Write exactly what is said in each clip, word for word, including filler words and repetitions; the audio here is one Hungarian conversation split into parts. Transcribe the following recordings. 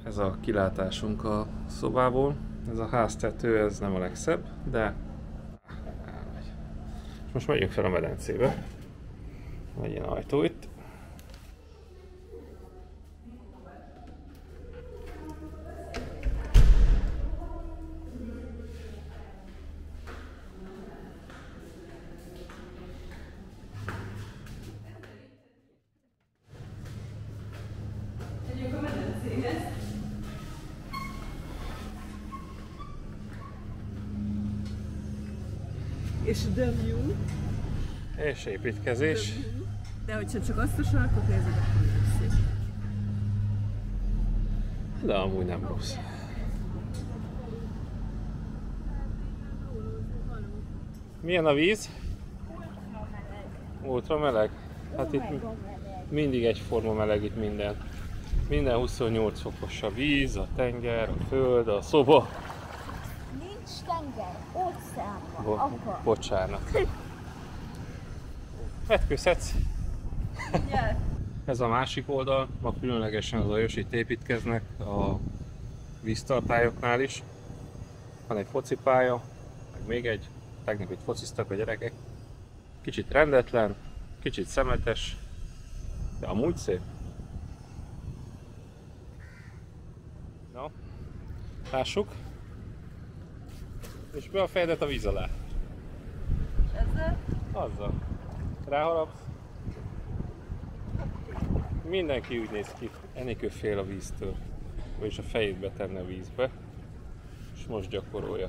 Ez a kilátásunk a szobából. Ez a háztető, ez nem a legszebb, de elmegy. És most megyünk fel a medencébe. Egy ilyen ajtó itt. És The View. És építkezés. De hogyha csak azt a sarkot nézed, akkor nem szép. De amúgy nem rossz. Milyen a víz? Ultra meleg. Hát itt mindig egyforma meleg itt minden. Minden huszonnyolc fokos a víz, a tenger, a föld, a szoba. Nincs tenger, óceán van, Bo apa. bocsánat. Vetkőzhetsz. Yeah. Ez a másik oldal, ma különlegesen az Ajos itt építkeznek a víztartályoknál is. Van egy focipálya, meg még egy, tegnap itt fociztak a gyerekek. Kicsit rendetlen, kicsit szemetes, de amúgy szép. Na, lássuk. És be a fejedet a víz alá. Ezzel? Azzal. Ráharapsz. Mindenki úgy néz ki, Enikő fél a víztől. Vagyis a fejét betenne a vízbe. És most gyakorolja.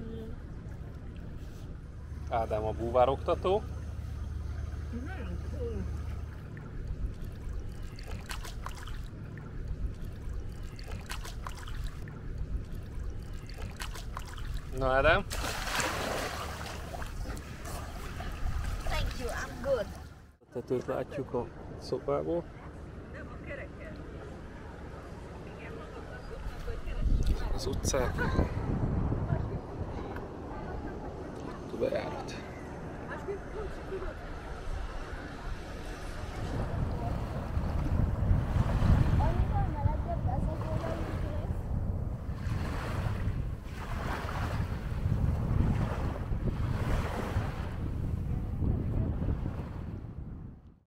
Ádám a búvároktató. Na Ádám? Thank you, I'm good. A tetőt látjuk a szobából. Az utcák. Itt a bejárat.